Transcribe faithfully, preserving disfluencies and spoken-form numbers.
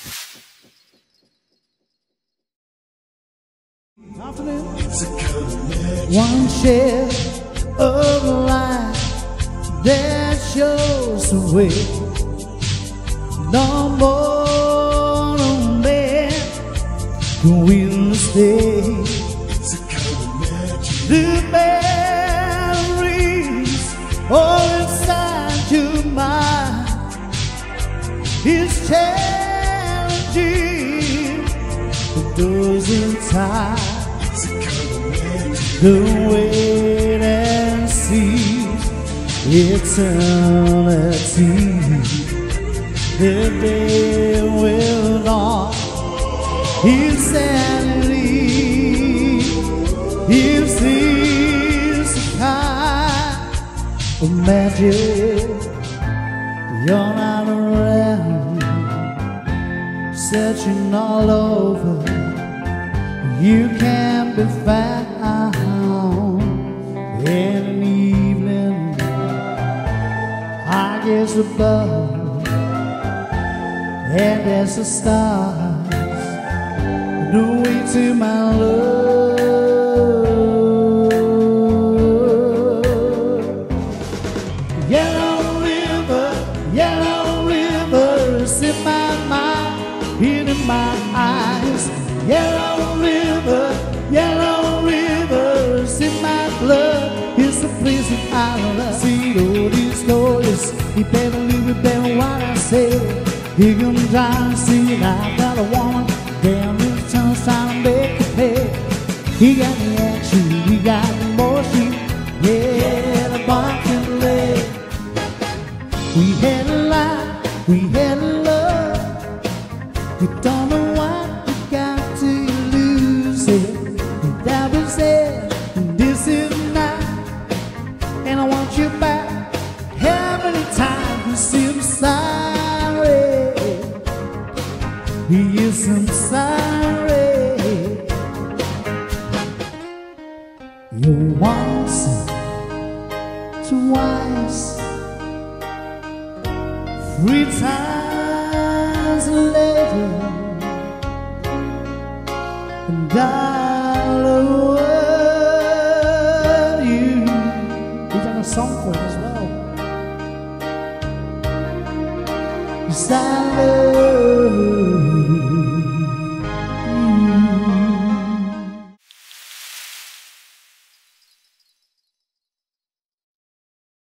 One share of light that shows the way. No more no man can win stay. The memories all inside your mind is challenging. It doesn't tie. The wait and see eternity. The day will dawn insanity. If this kind of magic, you're not around, searching all over, you can't be found. In an evening, I guess above, and as the stars, the way to my love. Yellow river, yellow river is in my mind, in my eyes. Yellow river, yellow river is in my blood. It's the place that I love. See all these stories, you better believe it, better what I say. You can try to see it, I got a woman down this town trying to make a pay. He got the action, he got the motion, yeah, the bark and leg. We had a life, we had a love. You don't know what you got till you lose it. And that was it, and this is not. And I want you back. How many times I'm sorry? Yes, I'm sorry. You once, twice, three times later, and I'll love you. We done a song for it as well. Yes, I love you.